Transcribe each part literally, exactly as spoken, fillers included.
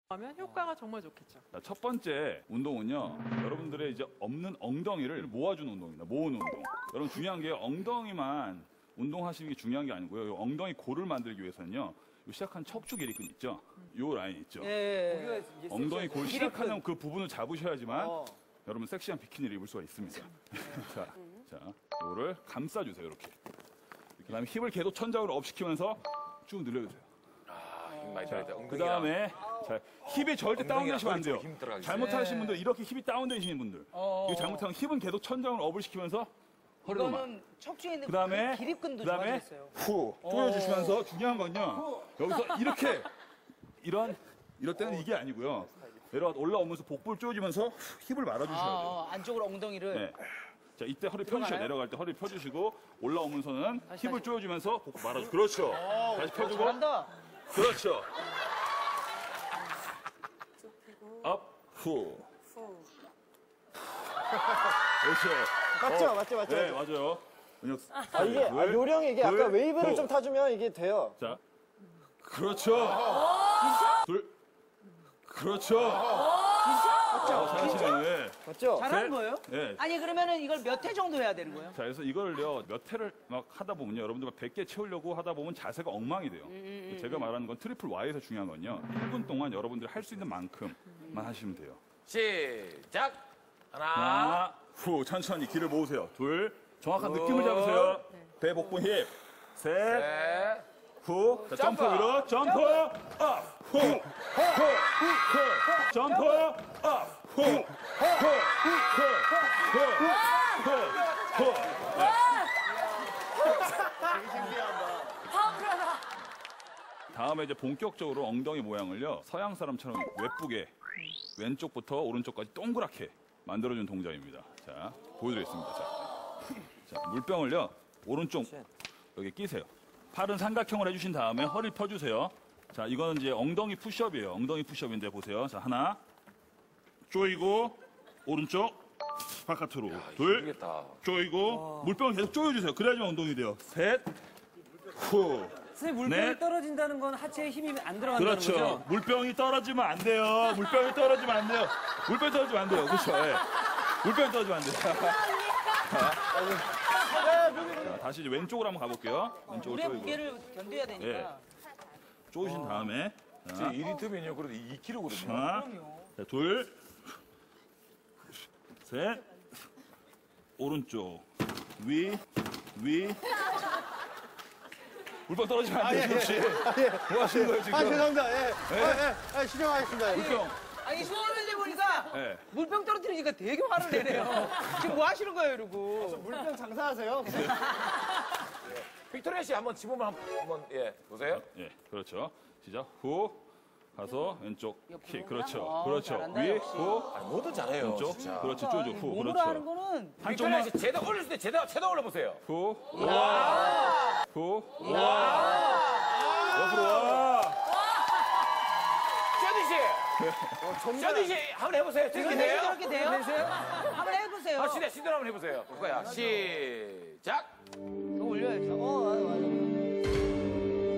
하면 효과가 정말 좋겠죠. 첫 번째 운동은요, 여러분들의 이제 없는 엉덩이를 모아주는 운동입니다. 모으는 운동. 여러분 중요한 게 엉덩이만 운동하시는 게 중요한 게 아니고요. 이 엉덩이 골을 만들기 위해서는요, 요 시작한 척추 길이근 있죠? 요 라인 있죠? 예. 엉덩이 골 시작하는 그 부분을 잡으셔야지만 어. 여러분 섹시한 비키니를 입을 수가 있습니다. 자, 자, 요거를 감싸주세요, 이렇게. 그 다음에 힙을 계속 천장으로 업 시키면서 쭉 늘려주세요. 힘 많이 들어야 돼. 그 다음에 자, 힙이 절대 다운되시면 안 돼요. 힘 들어가기 잘못하시는 분들, 이렇게 힙이 다운되시는 분들. 어. 이거 잘못하면 힙은 계속 천장을 업을 시키면서 허리로만. 이거는 척추에 있는 그 다음에 기립근도 그 다음에 좋아졌어요. 후 조여주시면서 중요한 건요. 여기서 이렇게 이런 이럴 때는 이게 아니고요. 내려가 올라오면서 복부를 조여주면서 힙을 말아주셔야 돼요. 아, 안쪽으로 엉덩이를. 네. 자, 이때 허리 펴주셔야 내려갈 때 허리 펴주시고 올라오면서는 힙을 다시. 조여주면서 복부 말아주고. 그렇죠. 다시 펴주고. 잘한다. 그렇죠. 업, 후. 그렇죠. 맞죠, 어, 맞죠, 맞죠. 네, 맞아요. 은혁, 아, 이게 아, 요령이 이게 둘, 아까 웨이브를 후. 좀 타주면 이게 돼요. 자, 그렇죠. 둘, 그렇죠. 어, 잘하시네요. 예. 맞죠? 잘하는 셋. 거예요? 예. 아니 그러면은 이걸 몇 회 정도 해야 되는 거예요? 자, 그래서 이걸요, 몇 회를 막 하다 보면요, 여러분들 막 백 개 채우려고 하다 보면 자세가 엉망이 돼요. 제가 말하는 건 트리플 Y에서 중요한 건요, 일 분 동안 여러분들이 할 수 있는 만큼만 하시면 돼요. 시작. 하나, 하나, 후, 천천히 길을 모으세요. 둘, 정확한 느낌을 잡으세요. 배, 복부, 힙. 셋, 넷, 후. 자, 점프 점프. 위로, 점프, 업, 후, 후, 후, 점프, 업, 후, 후, 후, 후, 후, 후, 후. 다음에 이제 본격적으로 엉덩이 모양을요, 서양 사람처럼 예쁘게 왼쪽부터 오른쪽까지 동그랗게 만들어준 동작입니다. 자, 보여드리겠습니다. 자, 자, 물병을요, 오른쪽 여기 끼세요. 팔은 삼각형을 해주신 다음에 허리 펴주세요. 자, 이거는 이제 엉덩이 푸시업이에요. 엉덩이 푸시업인데 보세요. 자, 하나, 조이고, 오른쪽, 바깥으로. 둘, 모르겠다. 조이고, 물병을 계속 조여주세요. 그래야지만 운동이 돼요. 셋, 후. 선생님 물병이 넷. 떨어진다는 건 하체에 힘이 안 들어간다는 그렇죠. 거죠? 물병이 떨어지면 안 돼요. 물병이 떨어지면 안 돼요. 물병이 떨어지면 안 돼요. 그렇죠. 예. 물병이 떨어지면 안 돼요. 자, 다시 이제 왼쪽으로 한번 가볼게요. 왼쪽으로 물의 조이고. 무게를 견뎌야 되니까. 조이신 다음에. 제 자, 일 리터면요. 그래도 이 킬로그램이거든요. 하나, 자, 둘, 셋, 오른쪽, 위, 위. 물병 떨어지면 안 돼요. 그렇지. 뭐 하시는 거예요, 지금? 아, 죄송합니다. 예. 아, 예. 아, 실행하겠습니다. 예. 물병. 아니 수원을 해보니까 예. 물병 떨어뜨리니까 되게 화를 내네요. 지금 뭐 하시는 거예요, 이러고. 물병 장사하세요? 빅토리아 씨 한번 지보면 한번, 한번 예 보세요. 예, 그렇죠. 시작. 후. 가서 왼쪽 킥. 그렇죠. 어, 그렇죠. 잘한다, 위에 역시. 후. 아니, 뭐든 잘해요. 왼쪽. 진짜. 그렇지. 쪼줘. 후. 몸으로 그렇죠. 하는 거는 빅토리아 한쪽만. 씨 제대로 올렸을 때 제대로 제대로 올려보세요. 후. 와. 후. 와. 옆으로 와. 쇼디 씨. 쇼디 씨 한번 해보세요. 이거 되게 되게 돼요? 저렇게 돼요? 한번 해보세요. 아, 시대 시대 한번 해보세요. 볼 거야. 시작. 이거 올려야죠. 어, 맞아, 맞아.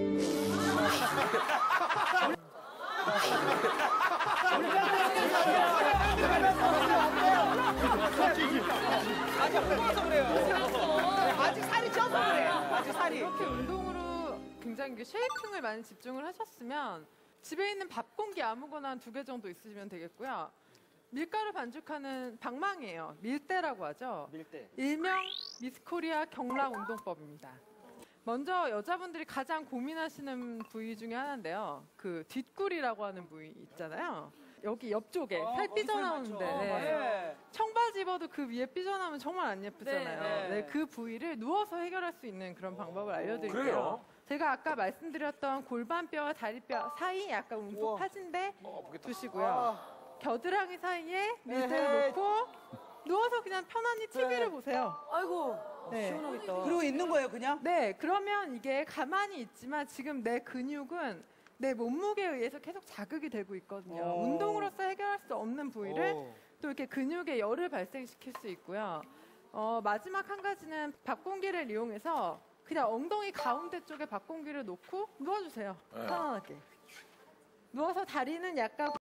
아직 무거워서 그래요. 아직 살이 쪄서 그래. 아직 살이. 이렇게 운동으로 굉장히 그 쉐이킹을 많이 집중을 하셨으면 집에 있는 밥 공기 아무거나 한 두 개 정도 있으시면 되겠고요. 밀가루 반죽하는 방망이에요. 밀대라고 하죠. 밀대. 일명 미스코리아 경락 운동법입니다. 먼저 여자분들이 가장 고민하시는 부위 중에 하나인데요. 그 뒷구리라고 하는 부위 있잖아요. 여기 옆쪽에 어, 살 거기 살 삐져나오는데 많죠. 네. 네. 청바지 입어도 그 위에 삐져나오면 정말 안 예쁘잖아요. 네, 네. 네, 그 부위를 누워서 해결할 수 있는 그런 방법을 알려드릴게요. 그래요? 제가 아까 말씀드렸던 골반뼈와 다리뼈 사이 약간 움푹 파진데 두시고요. 겨드랑이 사이에 밀대를 놓고 누워서 그냥 편안히 티비를 보세요. 아이고. 네. 시원하겠다. 그러고 있는 거예요, 그냥? 네, 그러면 이게 가만히 있지만 지금 내 근육은 내 몸무게에 의해서 계속 자극이 되고 있거든요. 오. 운동으로서 해결할 수 없는 부위를 오. 또 이렇게 근육에 열을 발생시킬 수 있고요. 어, 마지막 한 가지는 밥 공기를 이용해서 그냥 엉덩이 가운데 쪽에 밥 공기를 놓고 누워주세요. 편안하게. 누워서 다리는 약간